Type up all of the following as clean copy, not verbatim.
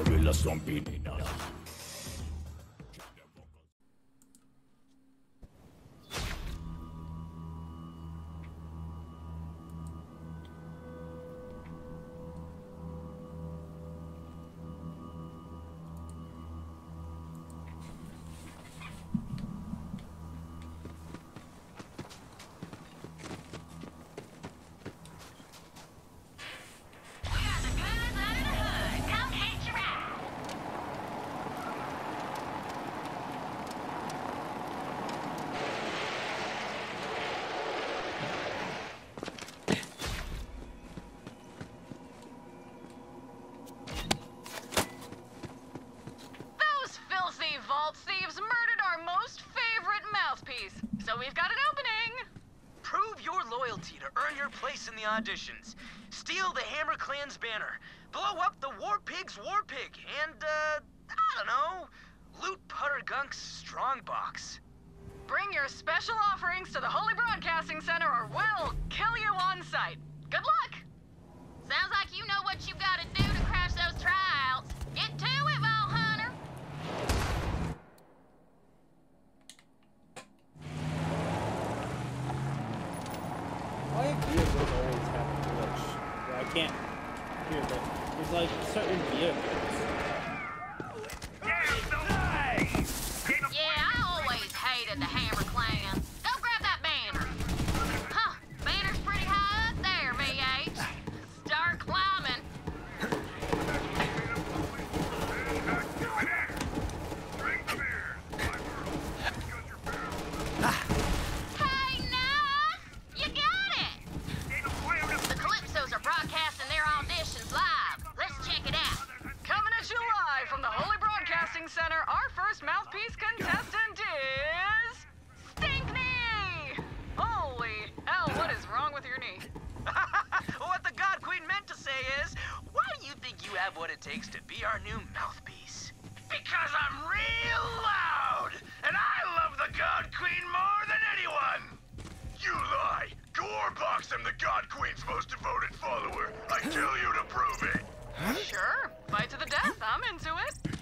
Barilla Stompinina. So we've got an opening! Prove your loyalty to earn your place in the auditions. Steal the Hammer Clan's banner. Blow up the War Pig's War Pig. And, I don't know, loot Puttergunk's strongbox. Bring your special offerings to the Holy Broadcasting Center or we'll kill you on sight. Good luck! Sounds like you know what you gotta do to crash those tryouts. Get to it, Vault Hunter! Why vehicles always have a glitch? Well, I can't hear, but there's like certain vehicles. Yeah, I always hated the Hammer Clan. Go grab that banner. Huh, banner's pretty high up there, VH. Start climbing. Hey, nice! You got it! The Calypsos are broadcasting their auditions live. Let's check it out. Coming at you live from the Holy Broadcasting Center, our first mouthpiece contestant is... Stinkney! Holy hell, what is wrong with your knee? What the God Queen meant to say is, why do you think you have what it takes to be our new mouthpiece? Because I'm real loud, and I love the God Queen more than anyone! You lie! Gorebox, I'm the God Queen's most devoted follower. I tell you to prove it. Sure, fight to the death, I'm into it.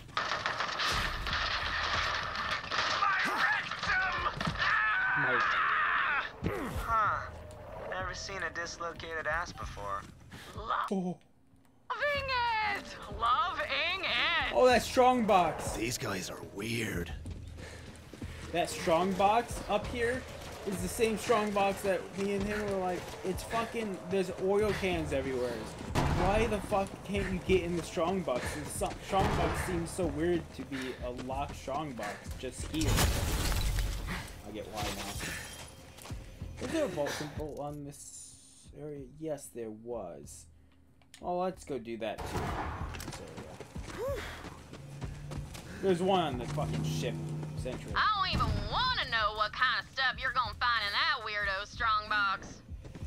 My rectum! Ah! Huh. Never seen a dislocated ass before. Oh, Loving it! Loving it! oh, that strong box. These guys are weird. That strong box up here is the same strong box that me and him were like, it's fucking, there's oil cans everywhere. Why the fuck can't you get in the strong box? The strong box seems so weird to be a locked strong box just here. I get why now. Was there a vault symbol on this area? Yes, there was. Oh, let's go do that too. This area. There's one on the fucking ship, Century. I don't even want to know what kind of stuff you're gonna find in that weirdo strongbox.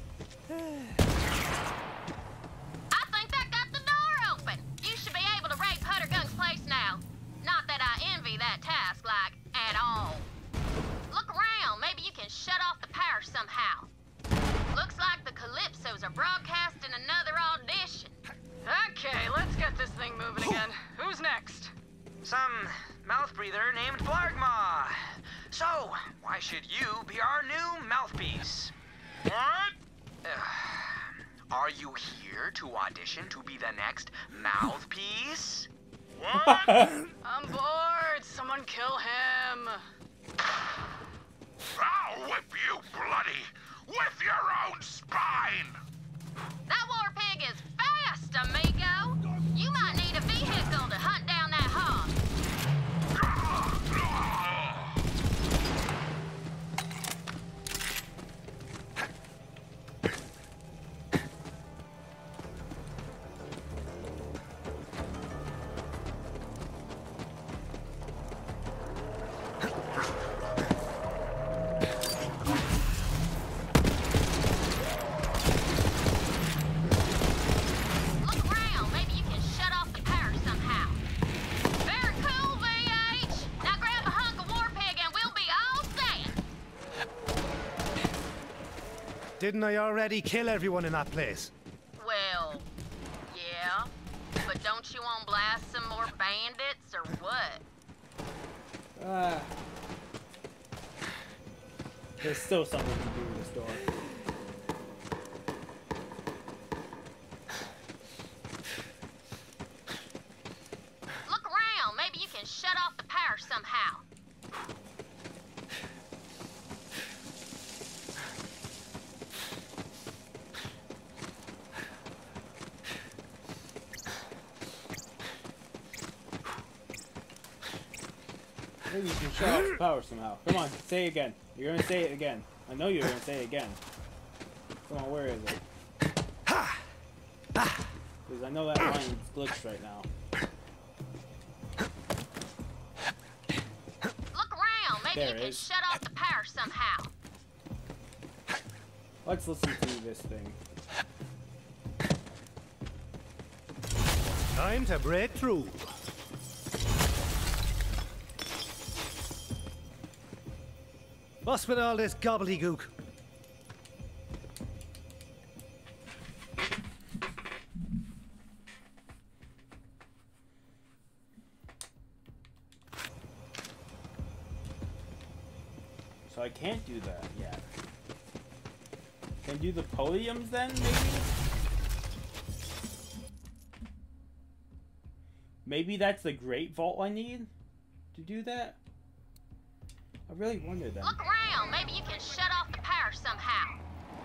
I think that got the door open. You should be able to raid Puttergunk's place now. Not that I envy that task, like, at all. Look around. Maybe you can shut off the power somehow. Looks like the Calypsos are broadcasting another audition. Okay, let's get this thing moving again. Who's next? Some mouth breather named Blargmaw. So, why should you be our new mouthpiece? What? Are you here to audition to be the next mouthpiece? What? I'm bored. Someone kill him. I'll whip you bloody with your own spine! That war pig is fast, amigo. You might need a vehicle to hunt down that hog. Didn't I already kill everyone in that place? Well, yeah. But Don't you want to blast some more bandits or what? There's still something to do with this door. Look around. Maybe you can shut off the power somehow. Maybe you can shut off the power somehow. Come on, say it again. You're gonna say it again. I know you're gonna say it again. Come on, where is it? Because I know that line is glitched right now. Look around. Maybe There you it can is. shut off the power somehow. Let's listen to this thing. Time to break through. What's with all this gobbledygook? So I can't do that yet. Can I do the podiums then, maybe? Maybe that's the Great Vault I need to do that? I really wonder that. Look around. Maybe you can shut off the power somehow.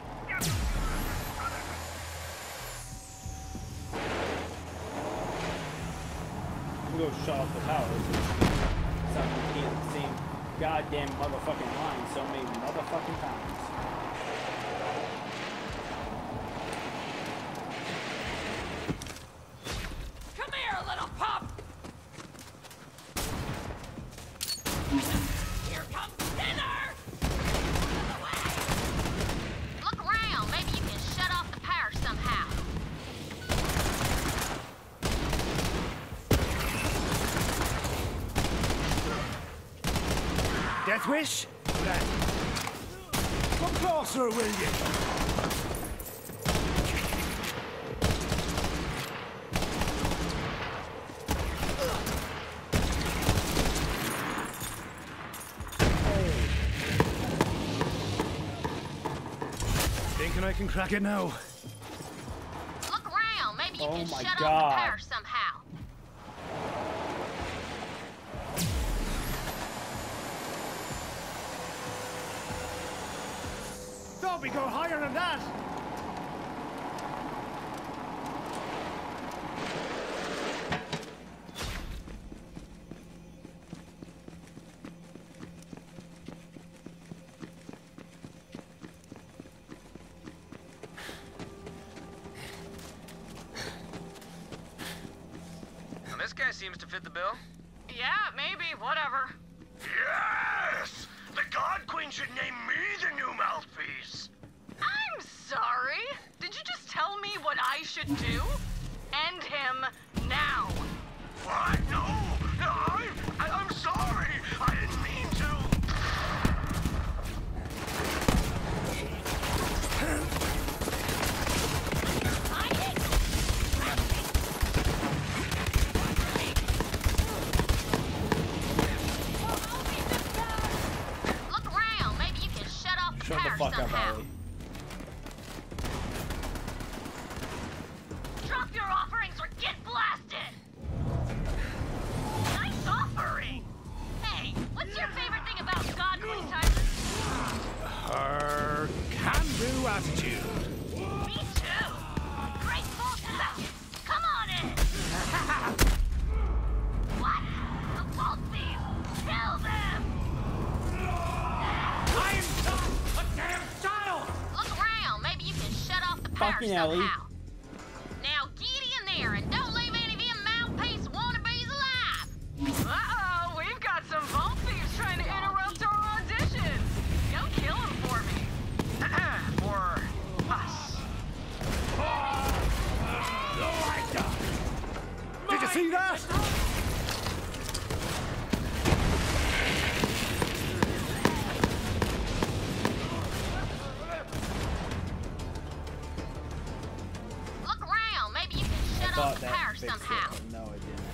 I'm gonna go shut off the power. Stop repeating the same goddamn motherfucking line so many motherfucking times. Come here, little pup! Here comes dinner! Look around. Maybe you can shut off the power somehow. Death wish? That. Come closer, will you? Thinking I can crack it now. Look around. Maybe you Oh can my shut off God. the power somehow. Don't we go higher than that? Now, this guy seems to fit the bill. Yeah, maybe, whatever. Yes! The God Queen should name me the new mouthpiece. I'm sorry. Did you just tell me what I should do? End him now. What? No! No, I'm sorry! I didn't mean to! Look around. Maybe you can shut off the Shut the power fuck up, somehow. Ellie. Drop your offerings or get blasted! Nice offering! Hey, what's your favorite thing about God Queen time? Her can-do attitude. Me too! Graceful seconds! Come on in! What? The vault thieves! Kill them! I'm not a damn child! Look around. Maybe you can shut off the power Fucking Ellie. somehow. Now get in there and don't leave any of them mouthpiece wannabes alive! Uh-oh, we've got some vault thieves trying to interrupt our audition. Go kill him for me. For us. Did you see that? Look around. Maybe you can shut Thought off the that power fixed somehow. it. No, it didn't.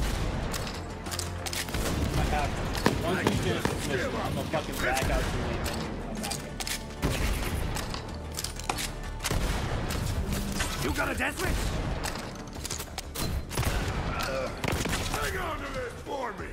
I have to. Once we finish this mission, I'm gonna fucking back out to the main menu and come back in. You got a death wish? Hang on to this for me!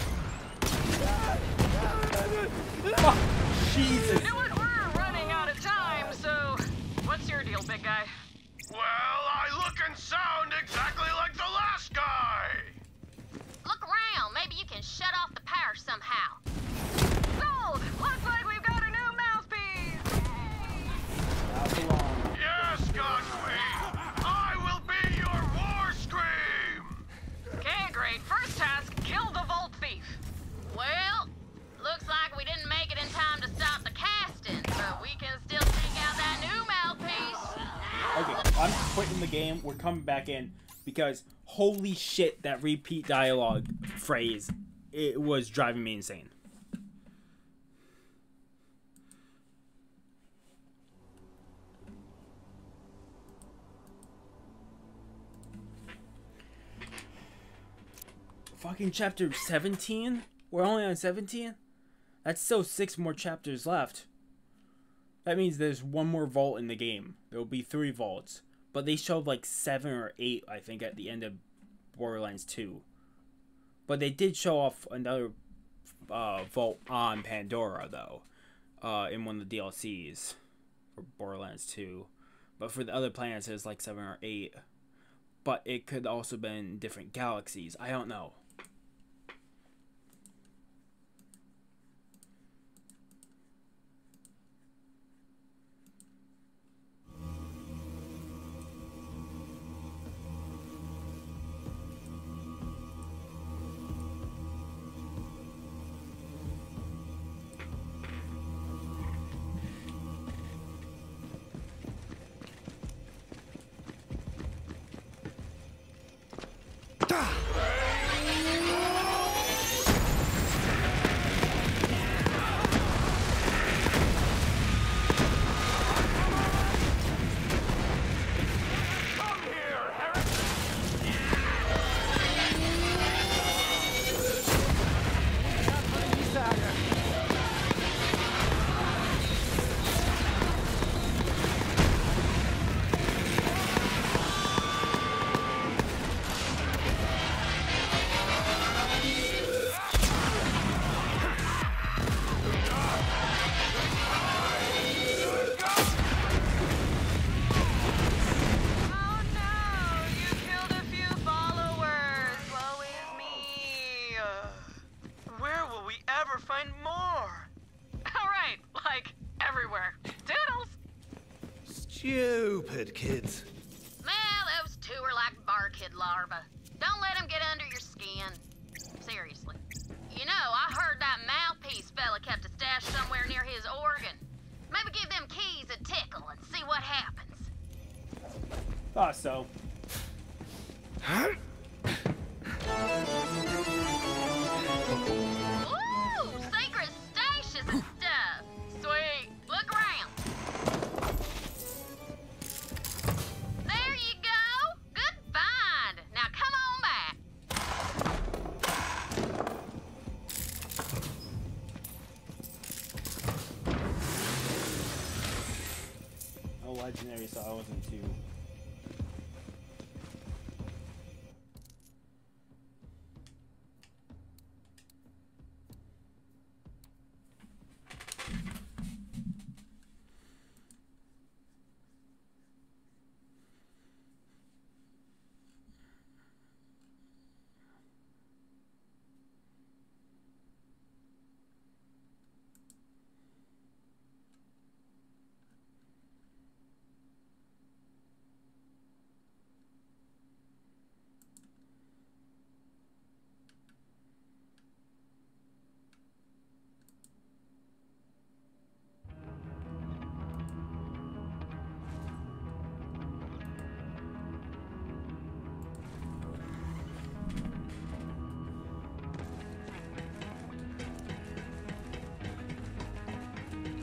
Fuck! Jesus! You know what? We're running out of time, so what's your deal, big guy? Well, I look and sound exactly like the last guy! Look around. Maybe you can shut off the power somehow. Sold! Looks like we've got a new mouthpiece! Not for long. Yes, God Queen! I will be your war scream! Okay, great. First task, kill the Vault Thief. Well, looks like we didn't make it in time to stop the casting, but we can still take out that new mouthpiece. Okay, I'm quitting the game. We're coming back in because holy shit, that repeat dialogue phrase, it was driving me insane. Fucking chapter 17? We're only on 17? That's still 6 more chapters left. That means there's one more vault in the game. There will be 3 vaults. But they showed like 7 or 8, I think, at the end of Borderlands 2. But they did show off another vault on Pandora, though. In one of the DLCs for Borderlands 2. But for the other planets, there's like 7 or 8. But it could also been in different galaxies. I don't know. Oh no! You killed a few followers! Woe is me! Where will we ever find more? Alright, like, everywhere. Doodles! Stupid kids. Well, those 2 are like barkid larvae. Don't let them get under your skin. Seriously. You know, I heard that mouthpiece fella kept a stash somewhere near his organ. Maybe give them keys a tickle and see what happens. Thought so. Ooh, secret stations and stuff. Sweet. Look around. There you go. Good find. Now come on back. No legendary, so I wasn't too.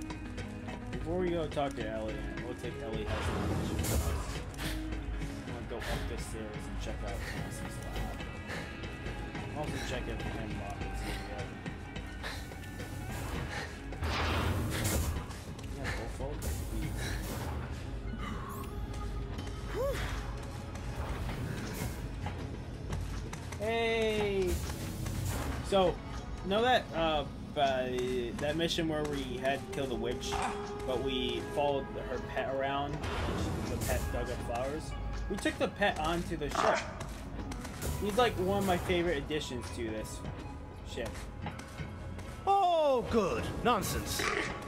Before we go talk to Ellie, it looks like Ellie has a mission for us. I'm gonna go up the stairs and check out Cassie's lab. Also check if Hemlock is here yet. Yeah, full focus. Hey! So, know that that mission where we had to kill the witch, but we followed her pet around, and the pet dug up flowers? We took the pet onto the ship. He's like one of my favorite additions to this ship. Oh, good. Nonsense.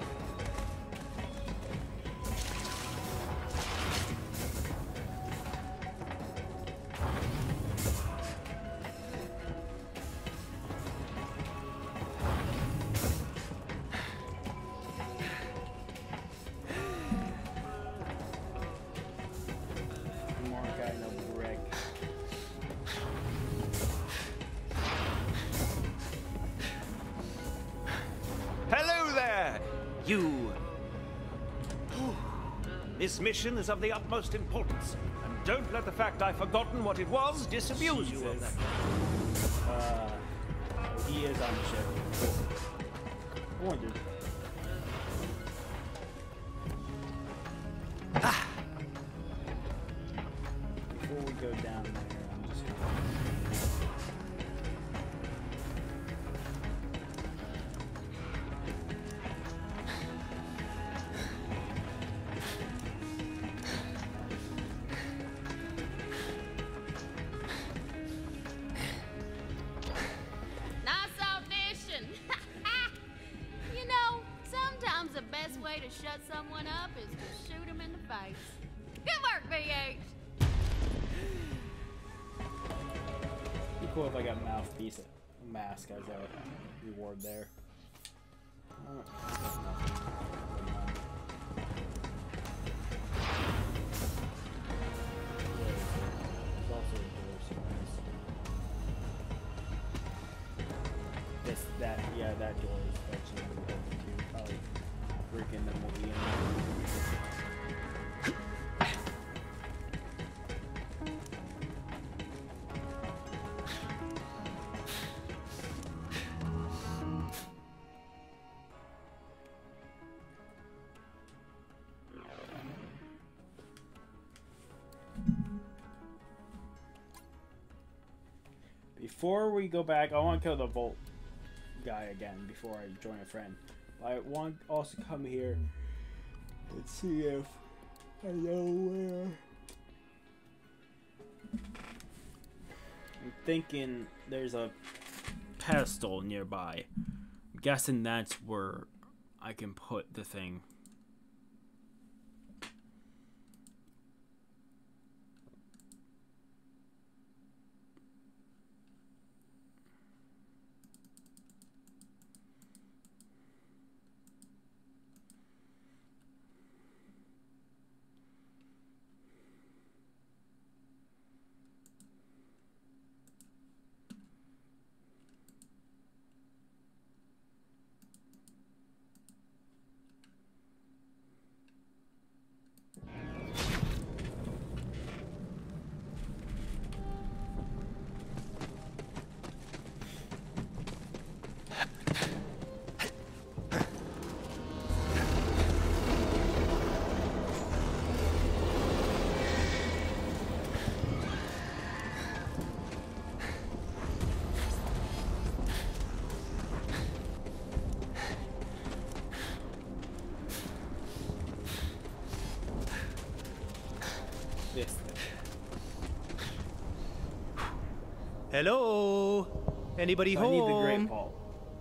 More guy, no brick. Hello there, you. This mission is of the utmost importance, and don't let the fact I've forgotten what it was disabuse you of that. He is on the ship. Cool. I wondered. Before we go down there, I'm just gonna... Nice audition. You know, sometimes the best way to shut someone up is to shoot them in the face. Good work, BH. Be cool if I got mouthpiece, a mask as a reward there. There's also a door somewhere. Yeah, that door is actually open too. Probably breaking them will be in Before we go back, I want to kill the Volt guy again before I join a friend. I want to also come here and see if I know where. I'm thinking there's a pedestal nearby. I'm guessing that's where I can put the thing. This thing. Hello? Anybody I home? need the Great Vault.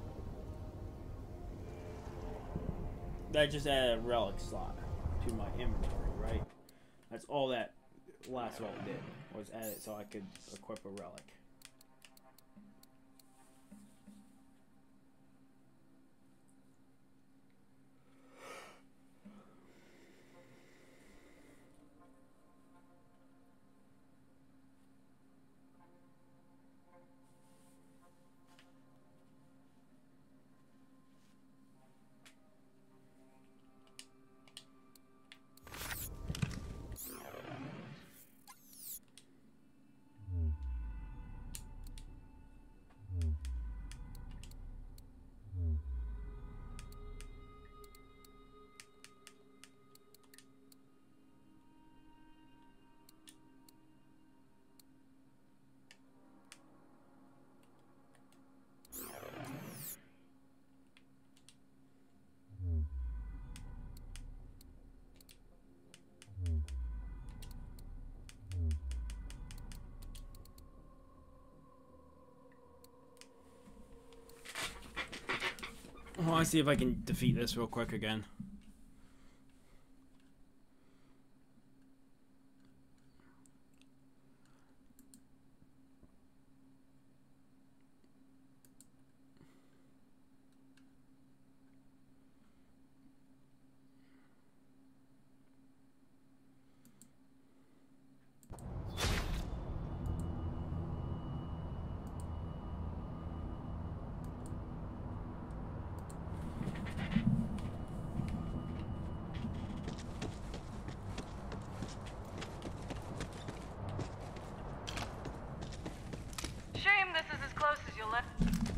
That just added a relic slot to my inventory, right? That's all that last vault did, was add it so I could equip a relic. I want to see if I can defeat this real quick again. Shame this is as close as you'll let.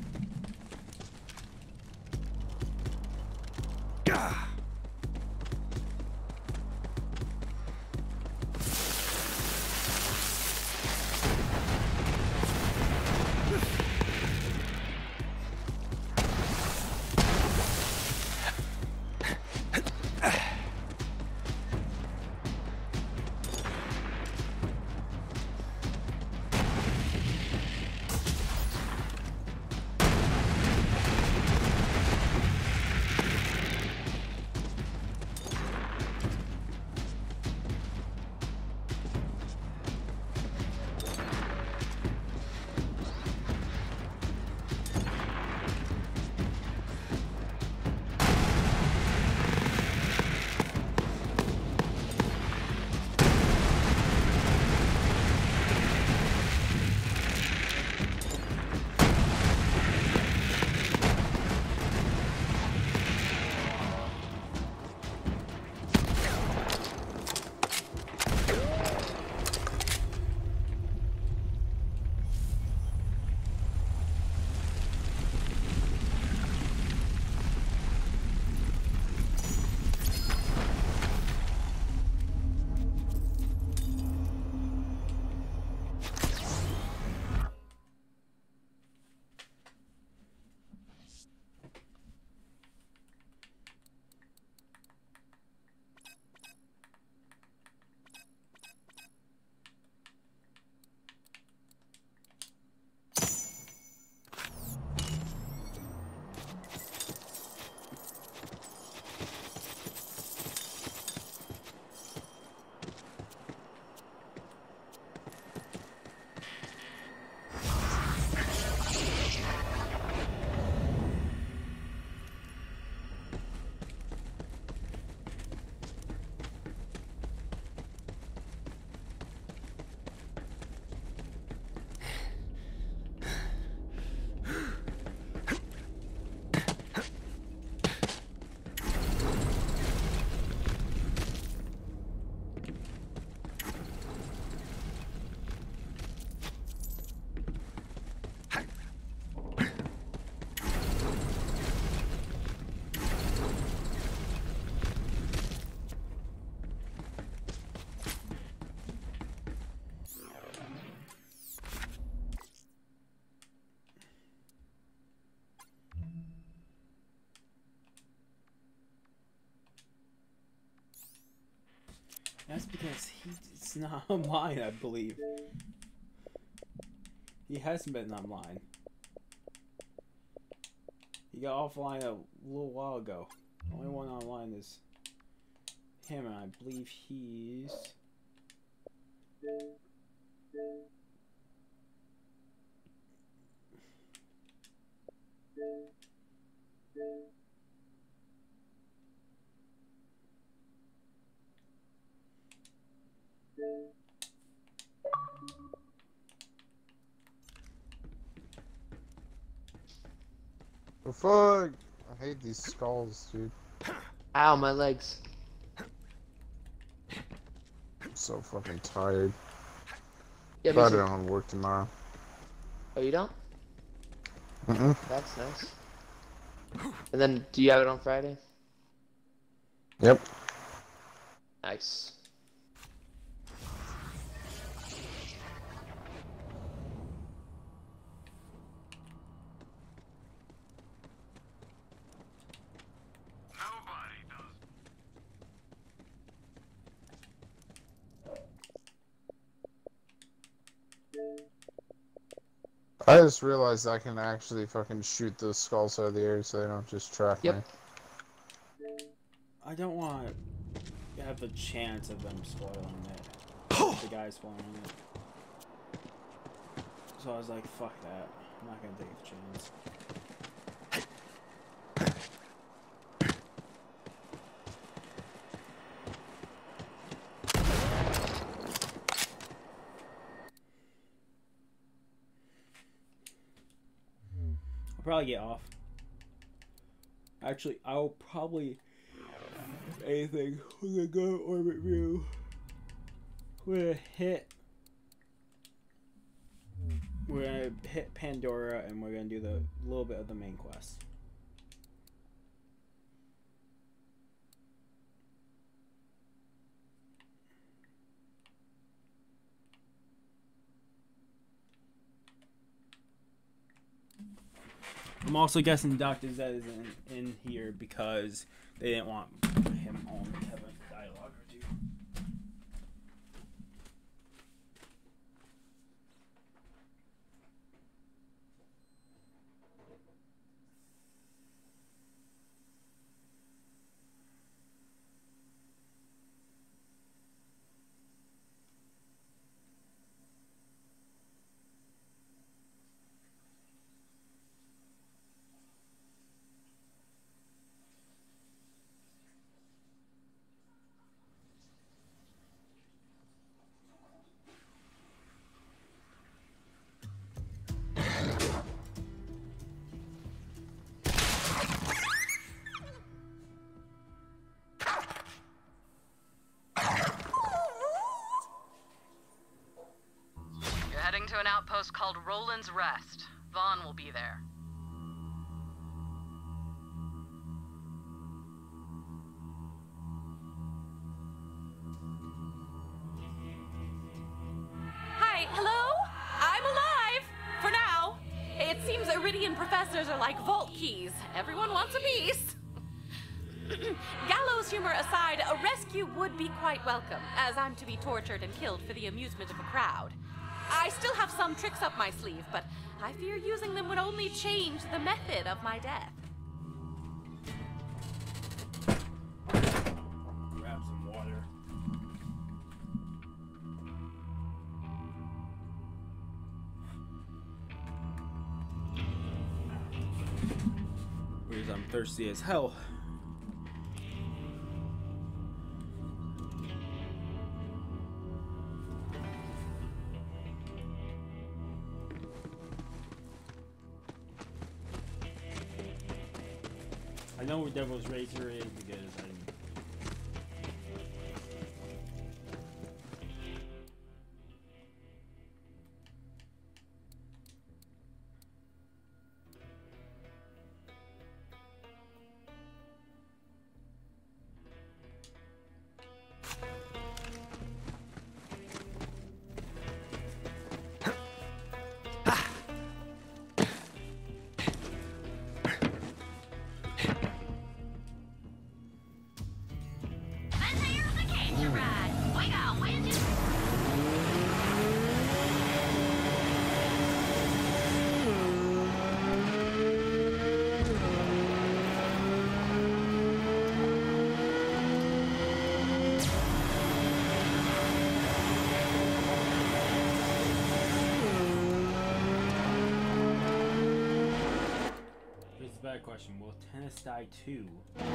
That's because it's not online, I believe. He hasn't been online. He got offline a little while ago. The only one online is him, and I believe he's... The fuck? I hate these skulls, dude. Ow, my legs. I'm so fucking tired. Yeah, Probably don't have work tomorrow. Oh, you don't? Mm-mm. That's nice. And then, do you have it on Friday? Yep. Nice. Nobody does. I just realized I can actually fucking shoot those skulls out of the air so they don't just track me. I don't want to have the chance of them spoiling it. The guy spoiling it. So I was like, fuck that. I'm not gonna take the chance. I'll probably get off. Actually, I'll probably anything. We're gonna go to orbit view. We're gonna hit Pandora, and we're gonna do the little bit of the main quest. I'm also guessing Dr. Zed isn't in here because they didn't want him on to have a dialogue or two. Heading to an outpost called Roland's Rest. Vaughn will be there. Hi, hello? I'm alive! For now. It seems Iridian professors are like vault keys. Everyone wants a piece. Gallows humor aside, a rescue would be quite welcome, as I'm to be tortured and killed for the amusement of a crowd. I still have some tricks up my sleeve, but I fear using them would only change the method of my death. Grab some water. Because I'm thirsty as hell. I know where Devil's Razor is because bad question. Will Tennis die too?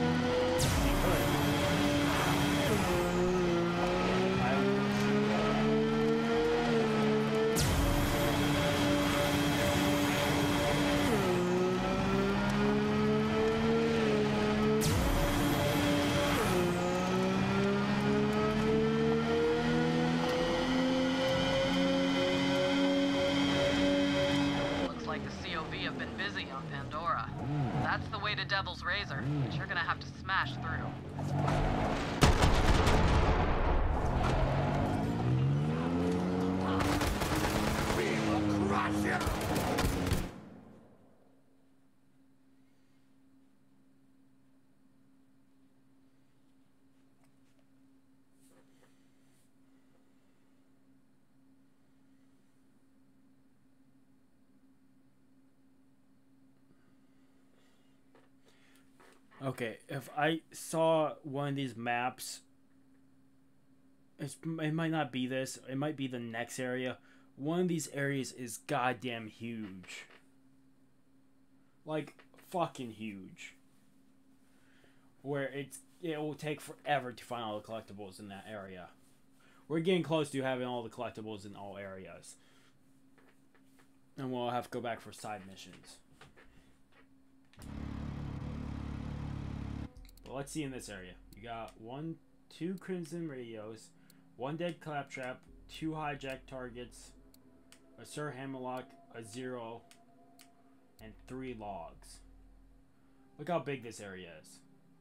Looks like the COV have been busy on Pandora. That's the way to Devil's Razor, but you're gonna have to smash through. We will crush you! Okay, if I saw one of these maps, it might not be this. It might be the next area. One of these areas is goddamn huge. Like, fucking huge. Where it will take forever to find all the collectibles in that area. We're getting close to having all the collectibles in all areas. And we'll have to go back for side missions. Well, let's see in this area. You got 2 Crimson Radios, 1 dead Claptrap, 2 hijack targets, a Sir Hammerlock, a 0, and 3 logs. Look how big this area is.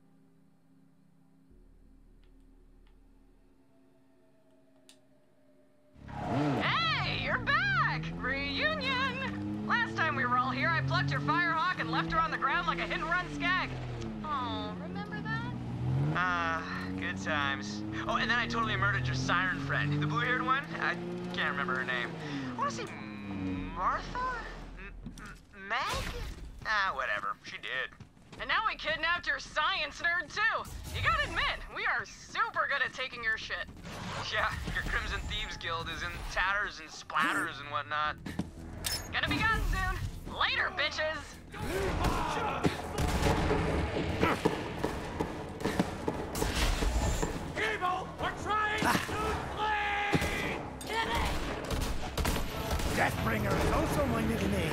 Hey, you're back! Reunion! Last time we were all here, I plucked your Firehawk and left her on the ground like a hit-and-run skag. Oh, remember that? Good times. Oh, and then I totally murdered your siren friend. The blue-haired one? I can't remember her name. I want to say Martha? Meg? Whatever. She did. And now we kidnapped your science nerd, too. You gotta admit, we are super good at taking your shit. Yeah, your Crimson Thieves Guild is in tatters and splatters and whatnot. Gonna be gone soon. Later, bitches! Evil! We're trying to flee! Deathbringer is also my middle name.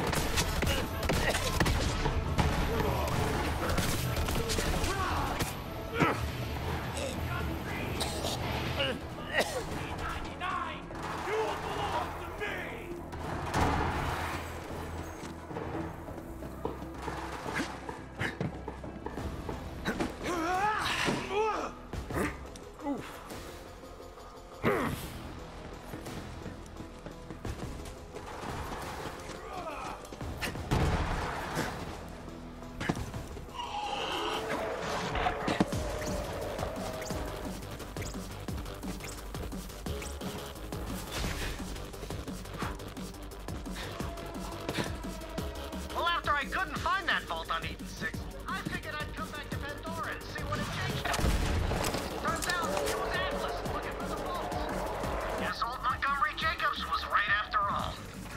Well, after I couldn't find that vault on Eden 6, I figured I'd come back to Pandora and see what had changed. Turns out it was Atlas looking for the vaults. Guess old Montgomery Jacobs was right after all.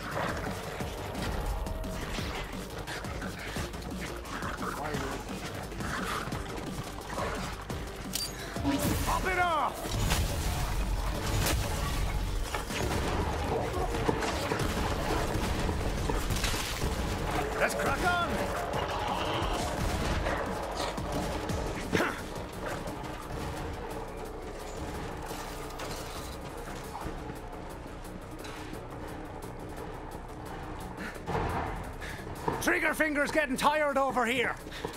Pop it off! Let's crack on! Trigger finger's getting tired over here.